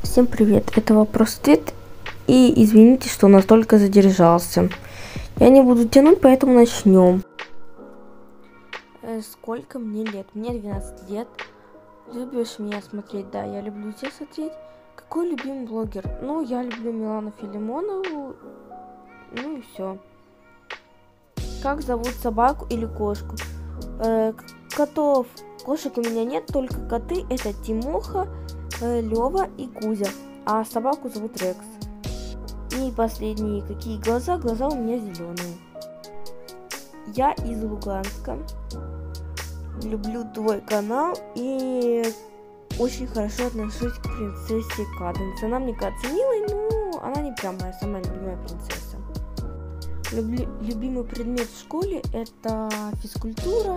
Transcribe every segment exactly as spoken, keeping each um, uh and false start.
Всем привет, это вопрос-ответ, и извините, что настолько задержался. Я не буду тянуть, поэтому начнем. Э, сколько мне лет? Мне двенадцать лет. Любишь меня смотреть? Да, я люблю тебя смотреть. Какой любимый блогер? Ну, я люблю Милану Филимонову. Ну и все. Как зовут собаку или кошку? Э, котов. Кошек у меня нет, только коты. Это Тимоха, э, Лёва и Кузя. А собаку зовут Рекс. И последние, какие глаза? Глаза у меня зеленые. Я из Луганска. Люблю твой канал и очень хорошо отношусь к принцессе Каденс. Она мне кажется милой, но она не прям моя самая любимая принцесса. Любли, любимый предмет в школе это физкультура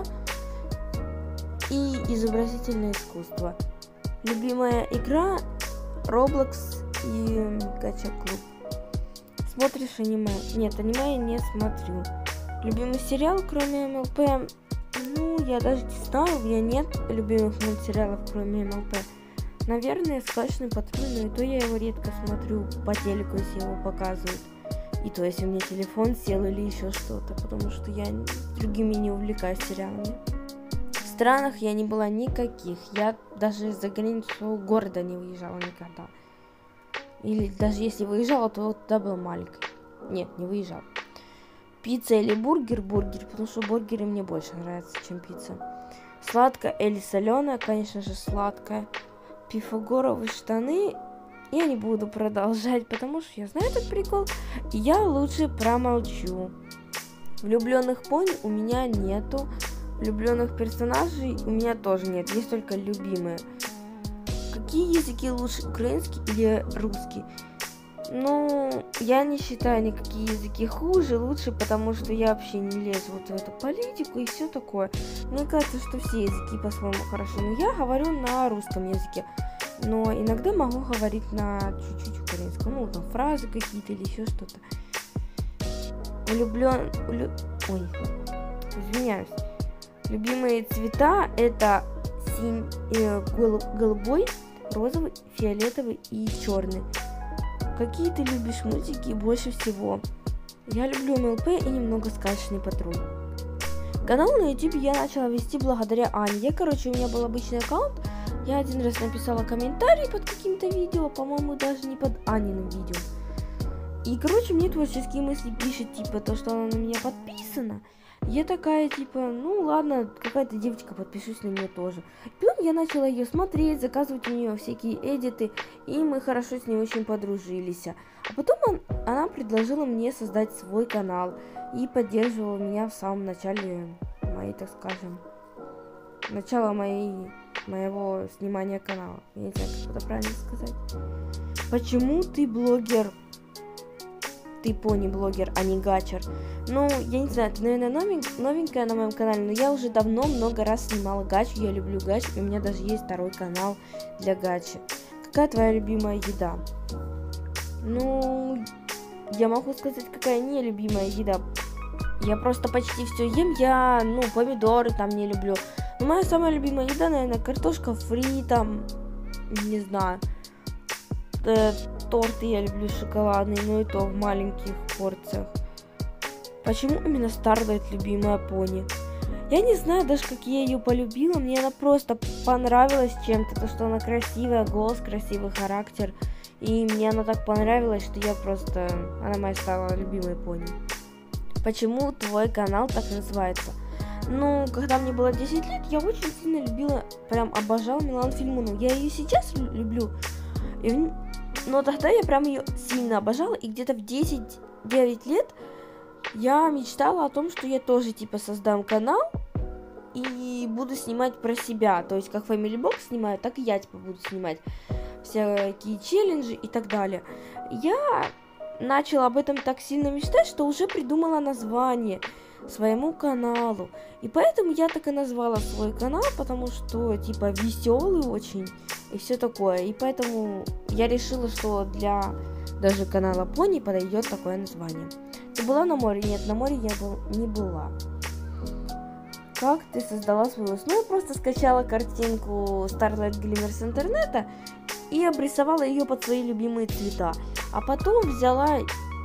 и изобразительное искусство. Любимая игра Roblox и Гача Клуб. Смотришь аниме? Нет, аниме я не смотрю. Любимый сериал, кроме эм эл пэ? Ну, я даже не знаю, у меня нет любимых мультсериалов, кроме эм эл пэ. Наверное, «Сказочный патруль», но и то я его редко смотрю по телеку, если его показывают. И то, если у меня телефон сел или еще что-то, потому что я другими не увлекаюсь сериалами. В странах я не была никаких, я даже за границу города не выезжала никогда. Или даже если выезжала, то тогда была маленькой. Нет, не выезжала. Пицца или бургер? Бургер, потому что бургеры мне больше нравятся, чем пицца. Сладкая или соленая? Конечно же, сладкая. Пифагоровые штаны я не буду продолжать, потому что я знаю этот прикол, и я лучше промолчу. Влюбленных пони у меня нету. Влюбленных персонажей у меня тоже нет, есть только любимые. Какие языки лучше, украинский или русский? Ну, я не считаю никакие языки хуже, лучше, потому что я вообще не лезу вот в эту политику и все такое. Мне кажется, что все языки по-своему хороши, но я говорю на русском языке. Но иногда могу говорить на чуть-чуть украинском, ну, там фразы какие-то или еще что-то. Влюблен... Влю... Ой, извиняюсь. Любимые цвета это синь... э, гол... голубой, розовый, фиолетовый и черный. Какие ты любишь мультики больше всего? Я люблю эм эл пэ и немного «Сказочный патруль». Канал на ютубе я начала вести благодаря Ане. Я, короче, у меня был обычный аккаунт. Я один раз написала комментарий под каким-то видео, по-моему, даже не под Аниным видео. И, короче, мне творческие мысли пишет, типа, то, что она на меня подписана. Я такая, типа, ну ладно, какая-то девочка, подпишусь на нее тоже. И потом я начала ее смотреть, заказывать у нее всякие эдиты, и мы хорошо с ней очень подружились. А потом он, она предложила мне создать свой канал и поддерживала меня в самом начале моей, так скажем, начала моей, моего снимания канала. Я не знаю, как это правильно сказать. Почему ты блогер? Ты пони-блогер, а не гачер. Ну, я не знаю, ты, наверное, новень, новенькая на моем канале, но я уже давно много раз снимала гачу, я люблю гачу, и у меня даже есть второй канал для гачи. Какая твоя любимая еда? Ну, я могу сказать, какая не любимая еда. Я просто почти все ем, я, ну, помидоры там не люблю. Но моя самая любимая еда, наверное, картошка фри, там, не знаю, э, торты я люблю шоколадные, но и то в маленьких порциях. Почему именно Старлайт любимая пони? Я не знаю даже, как я ее полюбила, мне она просто понравилась чем-то, то, что она красивая, голос, красивый характер. И мне она так понравилась, что я просто, она моя стала любимой пони. Почему твой канал так называется? Ну, когда мне было десять лет, я очень сильно любила, прям обожала Милану Филимонову. Я ее сейчас люблю, и, но тогда я прям ее сильно обожала, и где-то в десять-девять лет я мечтала о том, что я тоже типа создам канал и буду снимать про себя. То есть как Family Box снимаю, так и я типа буду снимать всякие челленджи и так далее. Я начала об этом так сильно мечтать, что уже придумала название своему каналу. И поэтому я так и назвала свой канал, потому что типа веселый очень и все такое. И поэтому я решила, что для даже канала пони подойдет такое название. Ты была на море? Нет, на море я был, не была. Как ты создала свой голос? Ну, я просто скачала картинку Starlight Glimmer с интернета и обрисовала ее под свои любимые цвета. А потом взяла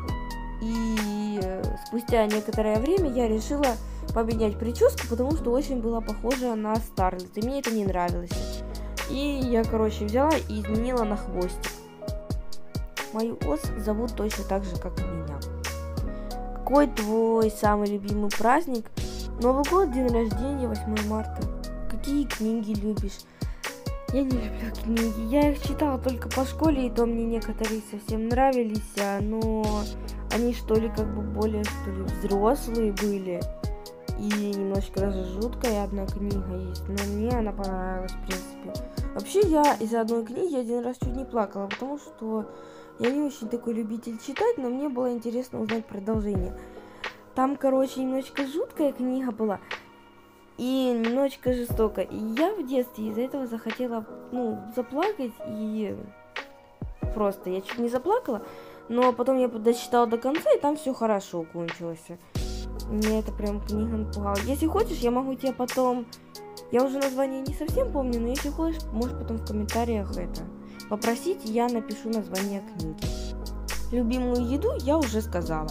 и спустя некоторое время я решила поменять прическу, потому что очень была похожа на Старлет, и мне это не нравилось. И я, короче, взяла и изменила на хвостик. Мою ос зовут точно так же, как и меня. Какой твой самый любимый праздник? Новый год, день рождения, восьмое марта. Какие книги любишь? Я не люблю книги. Я их читала только по школе, и то мне некоторые совсем нравились, но они что ли как бы более что ли взрослые были. И немножечко даже жуткая одна книга есть, но мне она понравилась, в принципе. Вообще, я из-за одной книги один раз чуть не плакала, потому что я не очень такой любитель читать, но мне было интересно узнать продолжение. Там, короче, немножечко жуткая книга была и немножечко жестокая. И я в детстве из-за этого захотела, ну, заплакать, и просто я чуть не заплакала, но потом я дочитала до конца, и там все хорошо кончилось. Мне это прям книга напугала. Если хочешь, я могу тебе потом... Я уже название не совсем помню, но если хочешь, можешь потом в комментариях это попросить, я напишу название книги. Любимую еду я уже сказала.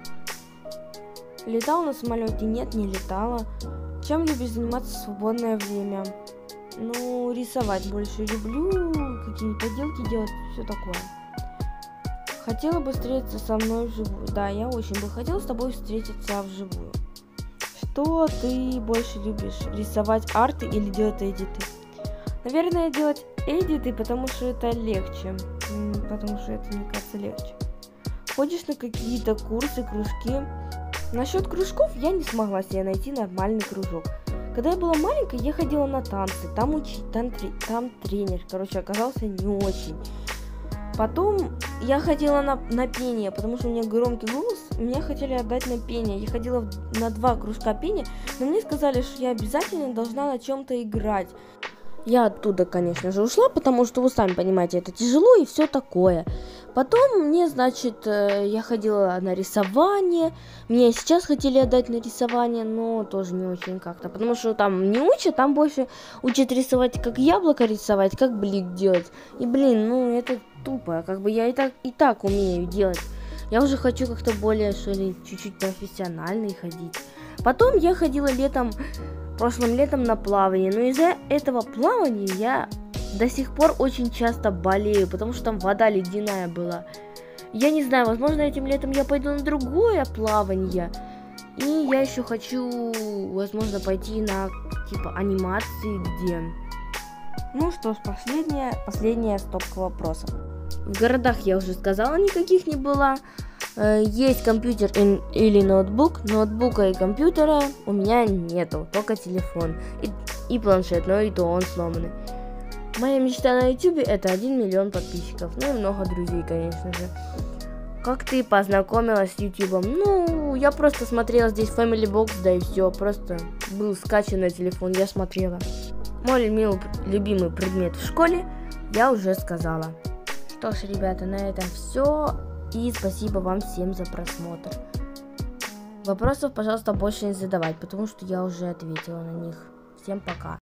Летала на самолете? Нет, не летала. Чем любишь заниматься в свободное время? Ну, рисовать больше люблю, какие-нибудь поделки делать, все такое. Хотела бы встретиться со мной вживую. Да, я очень бы хотела с тобой встретиться вживую. Что ты больше любишь? Рисовать арты или делать эдиты? Наверное, делать эдиты, потому что это легче. Потому что это, мне кажется, легче. Ходишь на какие-то курсы, кружки? Насчет кружков я не смогла себе найти нормальный кружок. Когда я была маленькой, я ходила на танцы. Там учить, там, там тренер, короче, оказался не очень. Потом я ходила на, на пение, потому что у меня громкий голос, меня хотели отдать на пение. Я ходила на два кружка пения, но мне сказали, что я обязательно должна на чем-то играть. Я оттуда, конечно же, ушла, потому что, вы сами понимаете, это тяжело и все такое. Потом мне, значит, я ходила на рисование. Меня сейчас хотели отдать на рисование, но тоже не очень как-то. Потому что там не учат, там больше учат рисовать, как яблоко рисовать, как блик делать. И, блин, ну это тупо. Как бы я и так, и так умею делать. Я уже хочу как-то более, что ли, чуть-чуть профессионально ходить. Потом я ходила летом, прошлым летом на плавание. Но из-за этого плавания я... до сих пор очень часто болею, потому что там вода ледяная была. Я не знаю, возможно, этим летом я пойду на другое плавание. И я еще хочу, возможно, пойти на, типа, анимации, где... Ну что ж, последняя, последняя стопка вопросов. В городах я уже сказала, никаких не было. Есть компьютер или ноутбук. Ноутбука и компьютера у меня нету, только телефон. И, и планшет, но и то он сломанный. Моя мечта на ютубе это один миллион подписчиков. Ну и много друзей, конечно же. Как ты познакомилась с ютубом? Ну, я просто смотрела здесь Family Box, да и все. Просто был скачан на телефон, я смотрела. Мой любимый предмет в школе я уже сказала. Что ж, ребята, на этом все. И спасибо вам всем за просмотр. Вопросов, пожалуйста, больше не задавать, потому что я уже ответила на них. Всем пока.